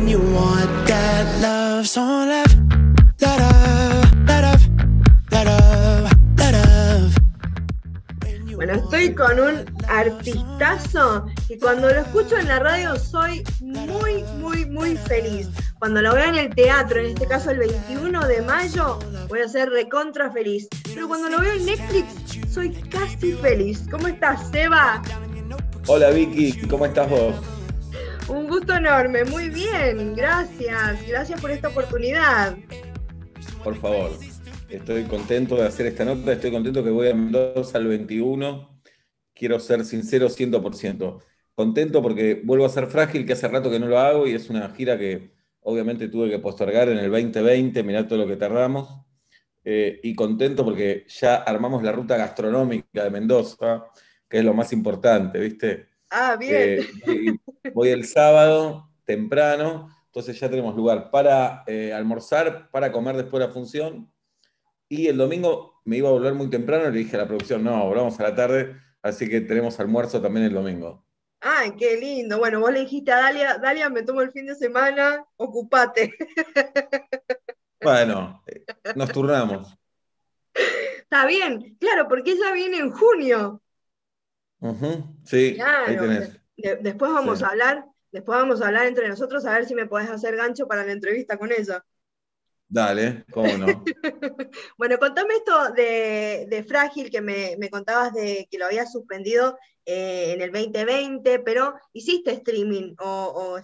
when you want that love. So love, love, love, love, love. Bueno, estoy con un artistazo que cuando lo escucho en la radio soy muy, muy, muy feliz. Cuando lo veo en el teatro, en este caso el 21 de mayo, voy a ser recontra feliz. Pero cuando lo veo en Netflix, soy casi feliz. ¿Cómo estás, Seba? Hola Vicky, ¿cómo estás vos? Un gusto enorme, muy bien, gracias. Gracias por esta oportunidad. Por favor, estoy contento de hacer esta nota, estoy contento que voy a Mendoza al 21. Quiero ser sincero 100%. Contento porque vuelvo a ser Frágil, que hace rato que no lo hago, y es una gira que obviamente tuve que postergar en el 2020, mirá todo lo que tardamos. Y contento porque ya armamos la ruta gastronómica de Mendoza, que es lo más importante, ¿viste? Ah, bien. Voy el sábado temprano, entonces ya tenemos lugar para almorzar, para comer después de la función. Y el domingo me iba a volver muy temprano y le dije a la producción, no, volvamos a la tarde, así que tenemos almuerzo también el domingo. Ay, qué lindo. Bueno, vos le dijiste a Dalia, Dalia, me tomo el fin de semana, ocupate. Bueno, nos turnamos. Está bien, claro, porque ella viene en junio. Ujú, sí, ahí Claro. tenés. Después Sí. después vamos a hablar entre nosotros a ver si me podés hacer gancho para la entrevista con ella. Dale, cómo no. Bueno, contame esto de Frágil, que me contabas de que lo habías suspendido en el 2020, pero ¿hiciste streaming o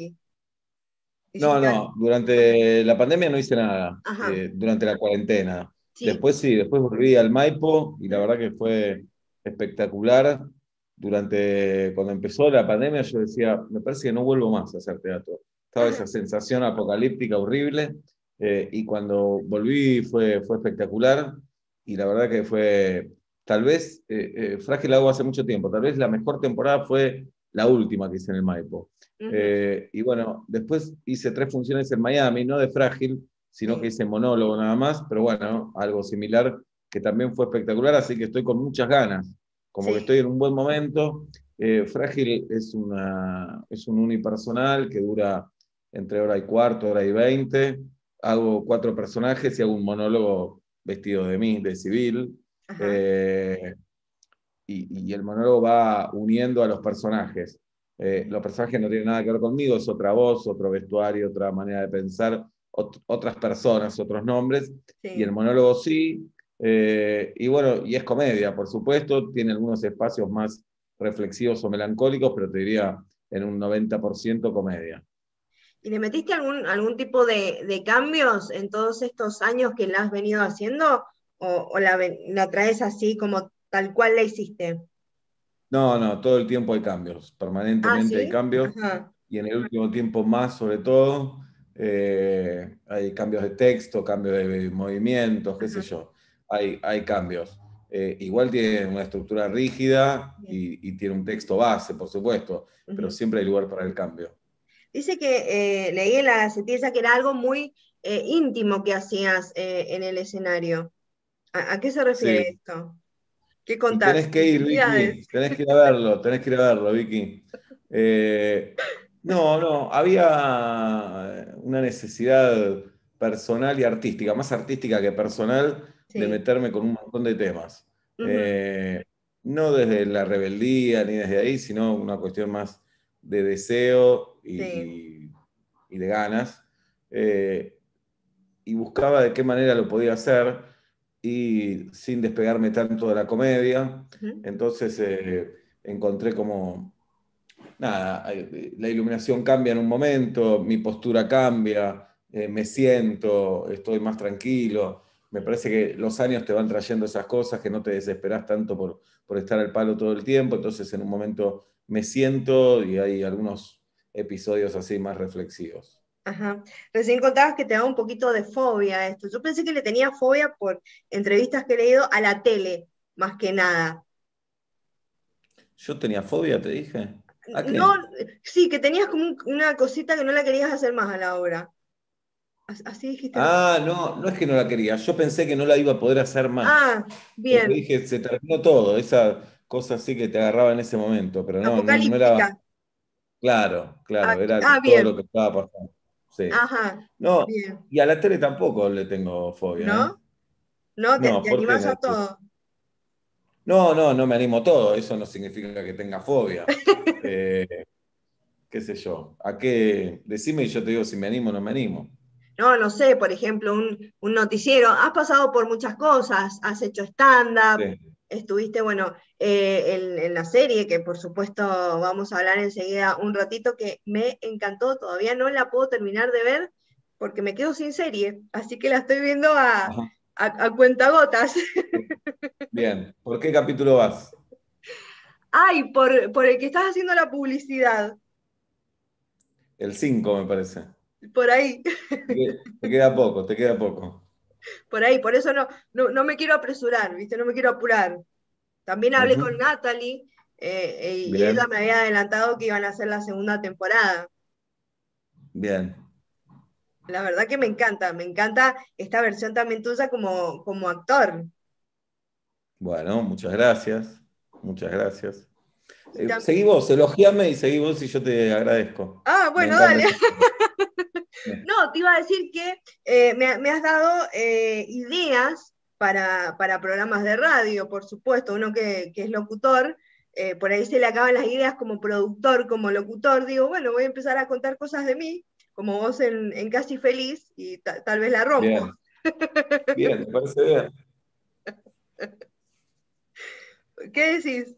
No, hiciste algo? no, durante la pandemia no hice nada, Ajá, durante la cuarentena. sí. Después sí, después volví al Maipo y la verdad que fue espectacular. Cuando empezó la pandemia yo decía, me parece que no vuelvo más a hacer teatro. Estaba Ajá. esa sensación apocalíptica horrible, y cuando volví fue espectacular, y la verdad que fue, tal vez, Frágil la hago hace mucho tiempo, tal vez la mejor temporada fue la última que hice en el Maipo. Ujú, Y bueno, después hice 3 funciones en Miami, no de Frágil, sino que sí, hice monólogo nada más, pero bueno, algo similar que también fue espectacular, así que estoy con muchas ganas, como que sí. estoy en un buen momento. Frágil es un unipersonal que dura entre hora y cuarto, hora y 20. Hago 4 personajes y hago un monólogo vestido de mí, de civil. Ajá. Eh, y el monólogo va uniendo a los personajes. Los personajes no tienen nada que ver conmigo, es otra voz, otro vestuario, otra manera de pensar, otras personas, otros nombres, y el Sí. monólogo sí. Y bueno, y es comedia, por supuesto, tiene algunos espacios más reflexivos o melancólicos, pero te diría en un 90% comedia. ¿Y le metiste algún tipo de cambios en todos estos años que la has venido haciendo? ¿O la traes así como tal cual la hiciste? No, no, todo el tiempo hay cambios, Ah, permanentemente hay sí. cambios, Ajá. y en el último tiempo más sobre todo, hay cambios de texto, cambios de movimientos, qué sé Ajá. yo, hay cambios. Igual tiene una estructura rígida Bien. y tiene un texto base, por supuesto, pero Ujú. siempre hay lugar para el cambio. Dice que leí en la sentencia que era algo muy íntimo que hacías en el escenario. ¿A qué se refiere Sí, esto? ¿Qué y contás? tenés que ir, Intimidades. Vicky, tenés que ir a verlo, tenés que ir a verlo, Vicky. Eh, no, no, había una necesidad personal y artística, más artística que personal, de Sí. meterme con un montón de temas. Ujú. Eh, no desde la rebeldía ni desde ahí, sino una cuestión más de deseo Sí. y de ganas. Eh, y buscaba de qué manera lo podía hacer y sin despegarme tanto de la comedia. Ujú. Entonces encontré como, nada, la iluminación cambia en un momento, mi postura cambia, me siento, estoy más tranquilo. Me parece que los años te van trayendo esas cosas, que no te desesperás tanto por estar al palo todo el tiempo. Entonces en un momento me siento y hay algunos episodios así más reflexivos. Ajá. Recién contabas que te da un poquito de fobia a esto. Yo pensé que le tenía fobia por entrevistas que he leído a la tele, más que nada. Yo tenía fobia, te dije. ¿A No, qué? sí, que tenías como una cosita que no la querías hacer más a la obra. Así dijiste la. Ah, no, no es que no la quería, yo pensé que no la iba a poder hacer más. Ah, Porque bien. dije, se terminó todo, esa cosa así que te agarraba en ese momento, pero no, no, no era, Apocalíptica. claro, Ah, claro, era ah, todo lo bien. que estaba pasando. Sí. Ajá, No, bien. y a la tele tampoco le tengo fobia, ¿eh? ¿No? ¿No? No, Te ¿por qué animás a Netflix? todo? No, no, no me animo todo, eso no significa que tenga fobia. Eh, qué sé yo. ¿A qué? Decime y yo te digo si me animo o no me animo. No, no sé, por ejemplo, un noticiero. Has pasado por muchas cosas, has hecho stand-up, Sí. estuviste, bueno, en la serie, que por supuesto vamos a hablar enseguida un ratito, que me encantó, todavía no la puedo terminar de ver porque me quedo sin serie, así que la estoy viendo Ajá. a cuentagotas. Bien. ¿Por qué capítulo vas? Ay, por el que estás haciendo la publicidad, El 5 me parece. por ahí. Te queda poco, te queda poco. Por ahí, por eso no me quiero apresurar, ¿viste? No me quiero apurar. También hablé con Ujú. Natalie y ella Bien, me había adelantado que iban a hacer la segunda temporada. bien. La verdad que me encanta esta versión también tuya como actor. Bueno, muchas gracias. Muchas gracias. Y Seguí vos, elogiame y seguí vos y yo te agradezco. Me bueno, encanta dale. eso. No, te iba a decir que me has dado ideas para programas de radio, por supuesto, uno que es locutor, por ahí se le acaban las ideas como productor, como locutor, digo, bueno, voy a empezar a contar cosas de mí, como vos en Casi Feliz, y tal vez la rompo. Bien, bien, me parece bien. ¿Qué decís?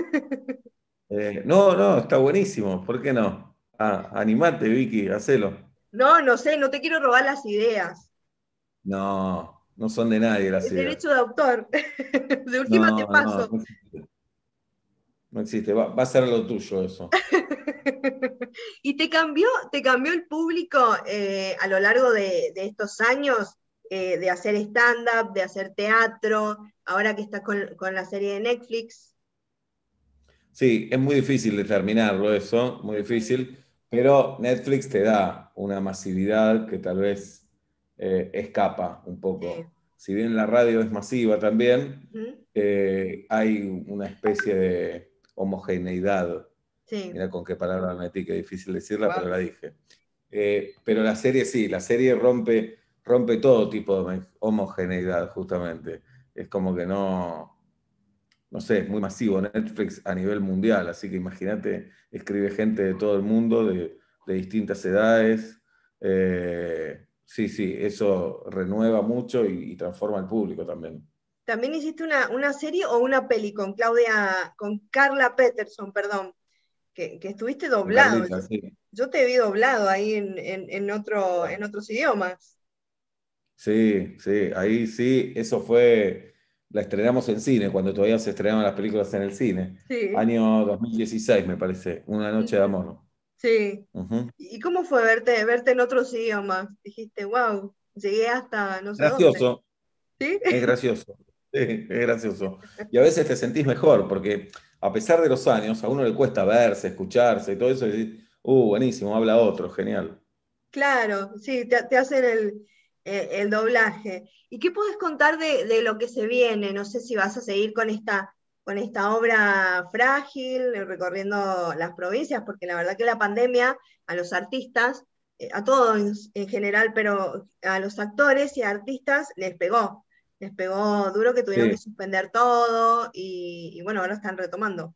No, no, está buenísimo. ¿Por qué no? Ah, animate, Vicky, hacelo. No, no sé, no te quiero robar las ideas. No, no son de nadie las Es ideas. derecho de autor. De última te No, no, paso. no existe. No existe. Va a ser lo tuyo eso. ¿Y te cambió el público a lo largo de estos años de hacer stand-up, de hacer teatro, ahora que estás con la serie de Netflix? Sí, es muy difícil determinarlo eso, muy Ujú, difícil, pero Netflix te da una masividad que tal vez escapa un sí, poco. Si bien la radio es masiva también, ujú, hay una especie de homogeneidad. sí, Mira con qué palabra me metí, que es difícil decirla, pero wow, la dije. Pero la serie sí, la serie rompe todo tipo de homogeneidad, justamente. Es como que no sé, es muy masivo Netflix a nivel mundial, así que imagínate, escribe gente de todo el mundo, de distintas edades. Sí, sí, eso renueva mucho y transforma al público también. también hiciste una serie o una peli con con Carla Peterson, perdón, que estuviste Con doblado. Carlita, sí. Yo te vi doblado ahí en otros idiomas. Sí, sí, ahí sí, eso fue, la estrenamos en cine, cuando todavía se estrenaban las películas en el cine. Sí. Año 2016, me parece, Una noche de Ujú. amor. Sí. Ujú. ¿Y cómo fue verte en otros idiomas? Dijiste, wow, llegué hasta no sé dónde. Gracioso, ¿Sí? es gracioso, sí, es gracioso. Y a veces te sentís mejor, porque a pesar de los años, a uno le cuesta verse, escucharse y todo eso, y decís, buenísimo, habla otro, genial. Claro, sí, te hacen el doblaje. ¿Y qué puedes contar de lo que se viene? No sé si vas a seguir con esta obra frágil, recorriendo las provincias, porque la verdad que la pandemia a los artistas, a todos en general, pero a los actores y artistas les pegó duro que tuvieron que Sí, suspender todo y bueno, ahora están retomando.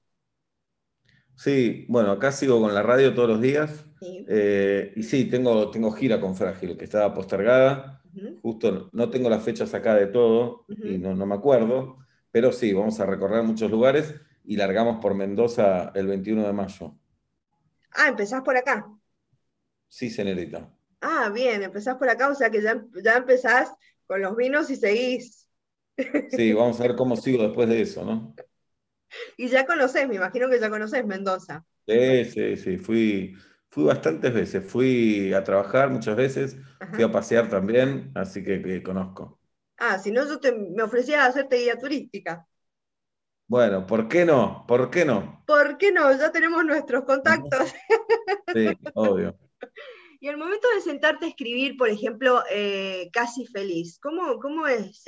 sí, bueno, acá sigo con la radio todos los días. Sí. Y sí, tengo gira con Frágil, que estaba postergada. Ujú, Justo no tengo las fechas acá de todo y ujú. no me acuerdo, pero sí, vamos a recorrer muchos lugares y largamos por Mendoza el 21 de mayo. Ah, empezás por acá. Sí, señorita. Ah, bien, empezás por acá, o sea que ya empezás con los vinos y seguís. Sí, vamos a ver cómo sigo después de eso, ¿no? Y ya conocés, me imagino que ya conocés Mendoza. Sí, sí, sí, fui bastantes veces, fui a trabajar muchas veces, fui Ajá. a pasear también, así que conozco. Ah, si no, me ofrecía hacerte guía turística. Bueno, ¿por qué no? ¿Por qué no? ¿Por qué no? Ya tenemos nuestros Ujú. contactos. Sí, obvio. Y al momento de sentarte a escribir, por ejemplo, Casi Feliz, cómo es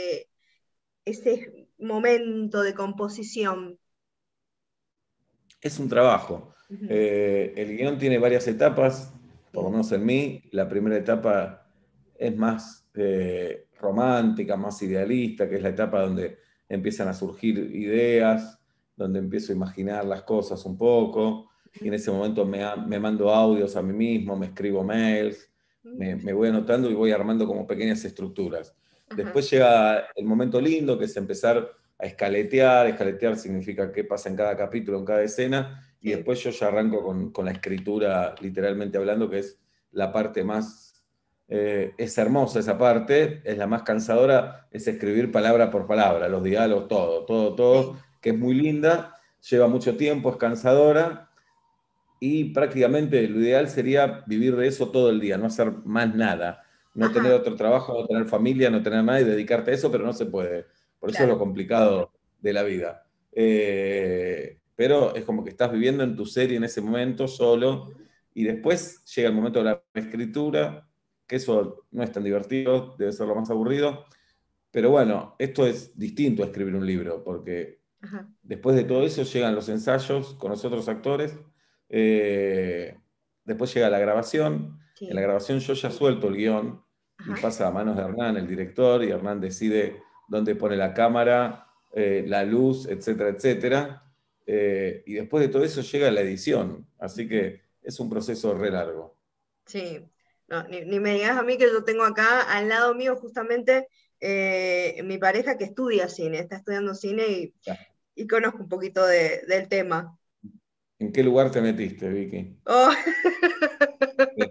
ese momento de composición? Es un trabajo. Ujú, El guión tiene varias etapas, por lo menos en mí, la primera etapa es más romántica, más idealista, que es la etapa donde empiezan a surgir ideas, donde empiezo a imaginar las cosas un poco, y en ese momento me mando audios a mí mismo, me escribo mails, me voy anotando y voy armando como pequeñas estructuras. Ajá. Después llega el momento lindo, que es empezar a escaletear. Escaletear significa qué pasa en cada capítulo, en cada escena, y Sí. después yo ya arranco con la escritura, literalmente hablando, que es la parte más... es hermosa esa parte, es la más cansadora, es escribir palabra por palabra, los diálogos, todo, Sí. que es muy linda, lleva mucho tiempo, es cansadora, y prácticamente lo ideal sería vivir de eso todo el día, no hacer más nada, no tener Ajá, otro trabajo, no tener familia, no tener nada y dedicarte a eso, pero no se puede. Por eso es lo claro. complicado de la vida. Pero es como que estás viviendo en tu serie en ese momento solo, Ujú. y después llega el momento de la escritura, que eso no es tan divertido, debe ser lo más aburrido, pero bueno, esto es distinto a escribir un libro, porque Ajá, después de todo eso llegan los ensayos con los otros actores, eh, después llega la grabación. En la sí. grabación yo ya suelto el guión y Ajá. pasa a manos de Hernán, el director, y Hernán decide dónde pone la cámara, la luz, etcétera, etcétera. Y después de todo eso llega la edición, así Ujú. que es un proceso re largo. Sí. No, ni me digas a mí que yo tengo acá al lado mío justamente mi pareja que estudia cine, está estudiando cine y conozco un poquito del tema. ¿En qué lugar te metiste, Vicky? Oh, Sí.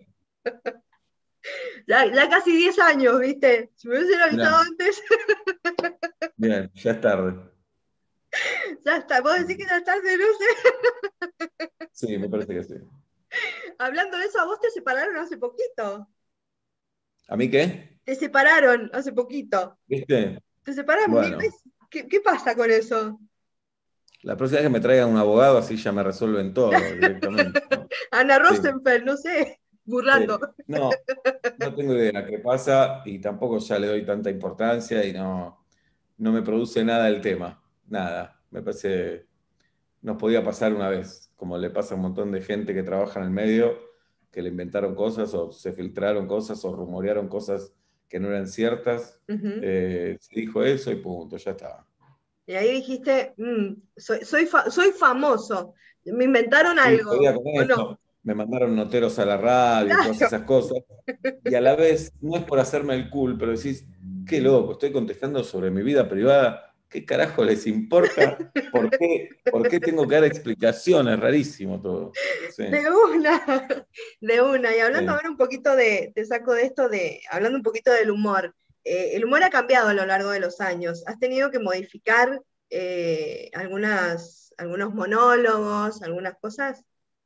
ya casi 10 años, ¿viste? Si me hubiesen avisado Mirá, antes, bien, ya es tarde. ya está. ¿Vos decís que ya estás de luces? Sí, me parece que sí. Hablando de eso, a vos te separaron hace poquito. ¿A mí qué? Te separaron hace poquito. ¿Viste? Te separan mil Bueno, veces. ¿Qué pasa con eso? la próxima vez que me traigan un abogado, así ya me resuelven todo directamente, ¿no? Ana Sí, Rosenfeld, no sé, burlando. sí. No, no tengo idea qué pasa y tampoco ya le doy tanta importancia y no me produce nada el tema. Nada. Me parece, nos podía pasar una vez, como le pasa a un montón de gente que trabaja en el medio, que le inventaron cosas o se filtraron cosas o rumorearon cosas que no eran ciertas. Ujú. Se dijo eso y punto, ya está. Y ahí dijiste, soy famoso. Me inventaron Sí, podía algo, con ¿o no? eso. Me mandaron noteros a la radio y todas Claro. esas cosas. Y a la vez, no es por hacerme el cool, pero decís, qué loco, estoy contestando sobre mi vida privada. ¿Qué carajo les importa? ¿Por qué tengo que dar explicaciones? Rarísimo todo. Sí, De una, de una. Y hablando sí. ahora un poquito te saco de esto hablando un poquito del humor. El humor ha cambiado a lo largo de los años. ¿Has tenido que modificar algunos monólogos, algunas cosas?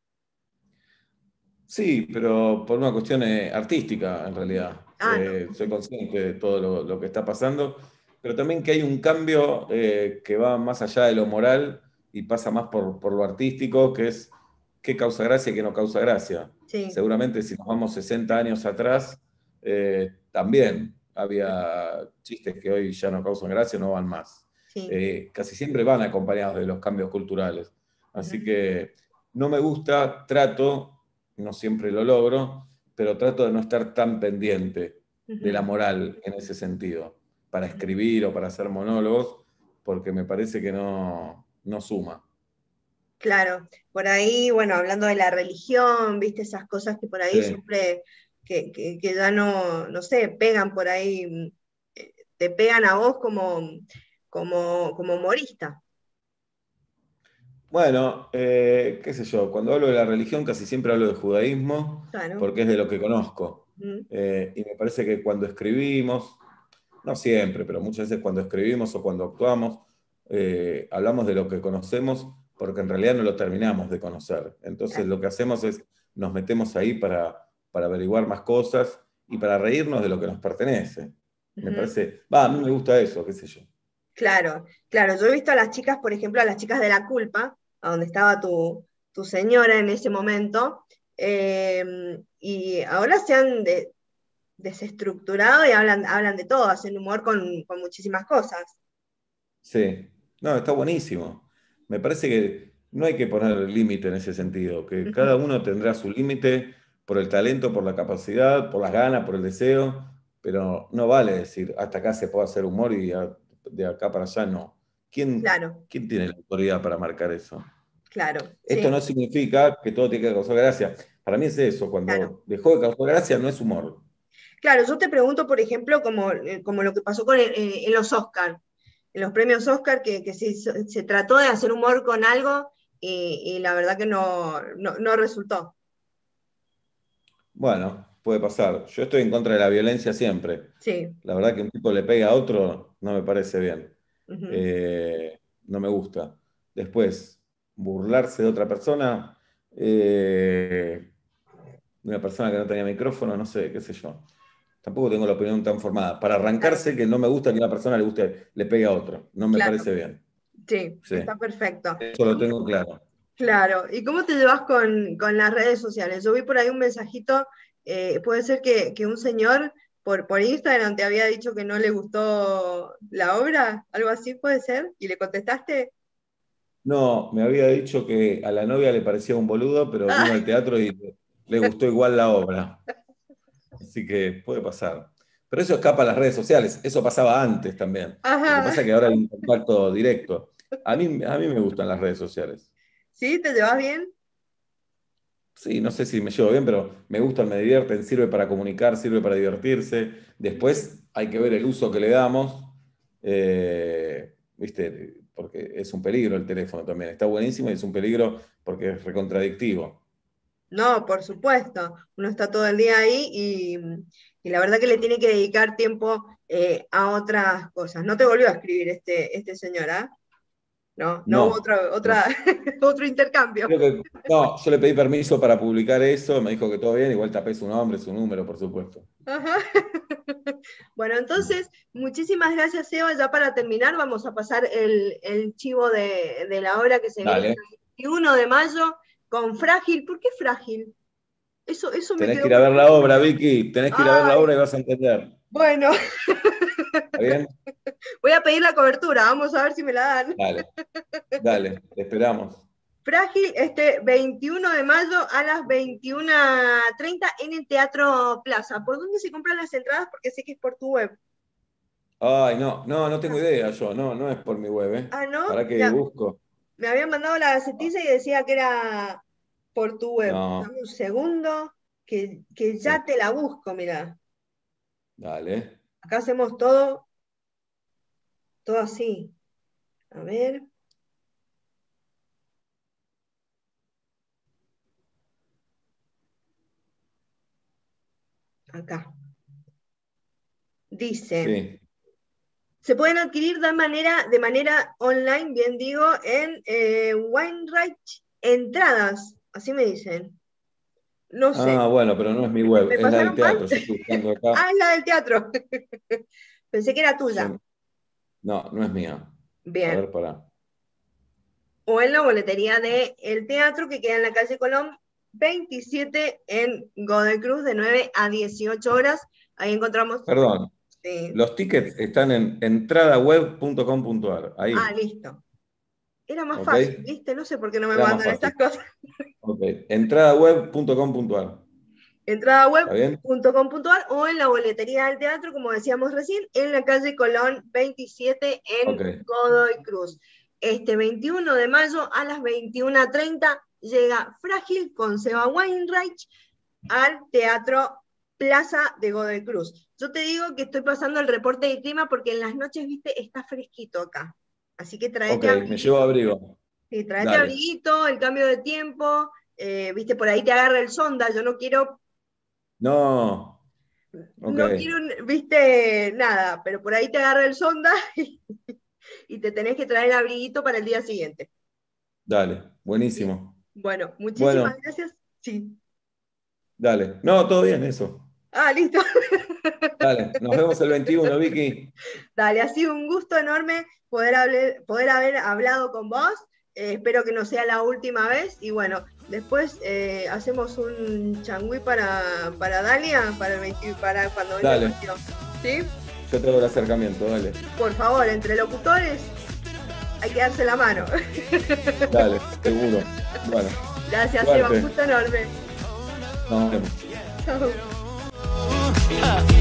Sí, pero por una cuestión artística, en realidad. Ah, no. Soy consciente de todo lo que está pasando, pero también que hay un cambio que va más allá de lo moral y pasa más por lo artístico, que es qué causa gracia y qué no causa gracia. Sí. Seguramente si nos vamos 60 años atrás, también había chistes que hoy ya no causan gracia, no van más. Sí. Casi siempre van acompañados de los cambios culturales. Así Ujú, que no me gusta, no siempre lo logro, pero trato de no estar tan pendiente de la ujú, moral en ese sentido, para ujú. escribir o para hacer monólogos, porque me parece que no suma. Claro, por ahí, bueno, hablando de la religión, viste, esas cosas que por ahí Sí. siempre, que ya no sé, pegan por ahí, te pegan a vos como humorista. Bueno, qué sé yo, cuando hablo de la religión casi siempre hablo de judaísmo, Claro. porque es de lo que conozco. Ujú, Y me parece que cuando escribimos, no siempre, pero muchas veces cuando escribimos o cuando actuamos, hablamos de lo que conocemos porque en realidad no lo terminamos de conocer. Entonces claro. lo que hacemos es nos metemos ahí para averiguar más cosas y para reírnos de lo que nos pertenece. Me Ujú. parece, va, a mí me gusta eso, qué sé yo. Claro, claro. Yo he visto a las chicas, por ejemplo, a las chicas de La Culpa, a donde estaba tu señora en ese momento, y ahora se han desestructurado y hablan de todo, hacen humor con muchísimas cosas. Sí, no, está buenísimo. Me parece que no hay que poner límite en ese sentido, que cada Ujú, uno tendrá su límite por el talento, por la capacidad, por las ganas, por el deseo, pero no vale decir, hasta acá se puede hacer humor y de acá para allá no. Claro, ¿Quién tiene la autoridad para marcar eso? claro, Esto sí, no significa que todo tiene que causar gracia. Para mí es eso, claro. cuando dejó de causar gracia no es humor. Claro, yo te pregunto, por ejemplo, como lo que pasó en los Oscar, en los premios Oscar, que se trató de hacer humor con algo y la verdad que no resultó. Bueno, puede pasar. Yo estoy en contra de la violencia siempre. Sí. La verdad que un tipo le pega a otro no me parece bien. Ujú. No me gusta. Después, burlarse de otra persona, de una persona que no tenía micrófono, no sé, qué sé yo. Tampoco tengo la opinión tan formada. Para Claro, arrancarse, que no me gusta que una persona le pegue a otro. No me claro, parece bien. sí, Sí, está perfecto. eso lo tengo claro. Claro, ¿y cómo te llevas con las redes sociales? Yo vi por ahí un mensajito, puede ser que un señor por Instagram te había dicho que no le gustó la obra, algo así puede ser, y le contestaste. No, me había dicho que a la novia le parecía un boludo, pero vino Ah, al teatro y le gustó igual la obra. Así que puede pasar. Pero eso escapa a las redes sociales. Eso pasaba antes también. Lo que ajá, pasa es que ahora hay un contacto directo. A mí me gustan las redes sociales. ¿sí? ¿Te llevas bien? Sí, no sé si me llevo bien, pero me gustan, me divierten, sirve para comunicar, sirve para divertirse. Después hay que ver el uso que le damos. ¿Viste? Porque es un peligro el teléfono también. Está buenísimo y es un peligro porque es recontradictivo. No, por supuesto, uno está todo el día ahí y la verdad que le tiene que dedicar tiempo a otras cosas. No te volvió a escribir este señor, ¿ah? No hubo No, no. otro intercambio. No, yo le pedí permiso para publicar eso, me dijo que todo bien, igual tapé su nombre, su número, por supuesto. Ajá. Bueno, entonces, muchísimas gracias, Eva. Ya para terminar, vamos a pasar el chivo de la hora que se viene el Dale, 21 de mayo con Frágil. ¿Por qué Frágil? Eso me tenés que quedó ir a muy... ver la obra, Vicky, tenés que ir a ver la Ay, obra y vas a entender. bueno, ¿Está bien? voy a pedir la cobertura, vamos a ver si me la dan. Dale, dale, te esperamos. Frágil, este 21 de mayo a las 21:30 en el Teatro Plaza. ¿Por dónde se compran las entradas? Porque sé que es por tu web. Ay, no tengo idea yo, no es por mi web, ¿eh? Ah, ¿no? ¿Para qué busco? Me habían mandado la gacetilla y decía que era por tu web. No, Dame un segundo, que sí, ya te la busco, mira. dale. Acá hacemos todo así. A ver, acá. Dice, Sí. se pueden adquirir de manera online, bien digo, en Weinreich Entradas, así me dicen. No sé, Ah, bueno, pero no es mi web, ¿me es la del pasaron mal? teatro. Yo estoy buscando acá. Ah, es la del teatro. Pensé que era tuya. No es mía. A Bien. ver, pará. O en la boletería del teatro que queda en la calle Colón 27 en Godoy Cruz de 9 a 18 horas. Ahí encontramos. Perdón, Sí. los tickets están en entradaweb.com.ar. Ah, Ahí, listo. Era más ¿ok? fácil, ¿viste? No sé por qué no me Era más mandan estas fácil. cosas. Ok, entradaweb.com.ar. ¿Está bien? Entradaweb.com.ar o en la boletería del teatro, como decíamos recién, en la calle Colón 27 Ok, en Godoy Cruz. Este 21 de mayo a las 21:30 llega Frágil con Seba Weinreich al Teatro Plaza de Godoy Cruz. Yo te digo que estoy pasando el reporte de clima porque en las noches, viste, está fresquito acá. Así que ok, traete me llevo abriguito, abrigo. sí, traete Dale. abriguito, el cambio de tiempo, viste, por ahí te agarra el sonda, yo No, ok, no quiero, viste, nada, pero por ahí te agarra el sonda y te tenés que traer el abriguito para el día siguiente. dale, ¿Sí? buenísimo. Bueno, muchísimas Bueno, gracias. Sí. dale. No, todo bien, eso. Ah, listo. Dale, nos vemos el 21, Vicky. Dale, ha sido un gusto enorme poder haber hablado con vos. Espero que no sea la última vez. Y bueno, después hacemos un changüí para Dalia, para cuando venga el Dale, 22. ¿Sí? yo te hago el acercamiento, dale. Por favor, entre locutores hay que darse la mano. Dale, seguro. Bueno, Gracias, Eva, un suerte. gusto enorme. Nos vemos. Chau.